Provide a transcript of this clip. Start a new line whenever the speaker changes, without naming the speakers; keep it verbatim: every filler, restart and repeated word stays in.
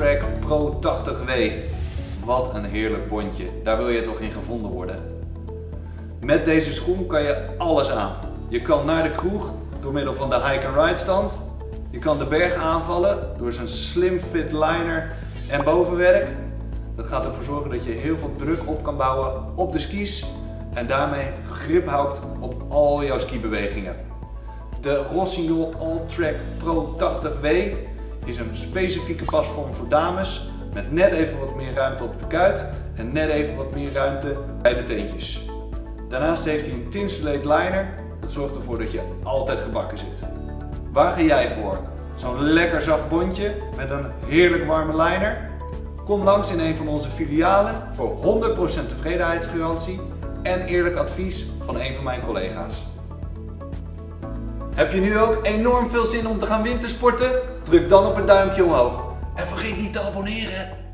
Track Pro tachtig W. Wat een heerlijk bondje, daar wil je toch in gevonden worden. Met deze schoen kan je alles aan. Je kan naar de kroeg door middel van de hike and ride stand. Je kan de berg aanvallen door zijn slim fit liner en bovenwerk. Dat gaat ervoor zorgen dat je heel veel druk op kan bouwen op de skis en daarmee grip houdt op al jouw skibewegingen. De Rossignol All-Track Pro tachtig W is een specifieke pasvorm voor dames met net even wat meer ruimte op de kuit en net even wat meer ruimte bij de teentjes. Daarnaast heeft hij een tinsulate liner, dat zorgt ervoor dat je altijd gebakken zit. Waar ga jij voor? Zo'n lekker zacht bondje met een heerlijk warme liner? Kom langs in een van onze filialen voor honderd procent tevredenheidsgarantie en eerlijk advies van een van mijn collega's. Heb je nu ook enorm veel zin om te gaan wintersporten? Druk dan op het duimpje omhoog. En vergeet niet te abonneren.